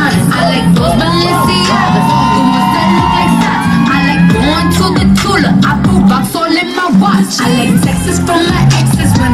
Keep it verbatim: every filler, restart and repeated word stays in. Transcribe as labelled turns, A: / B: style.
A: honest. I like those Balenciagas, the ones that look like socks. I like going to the Tula, I put rocks all in my watch. I like texts from my exes when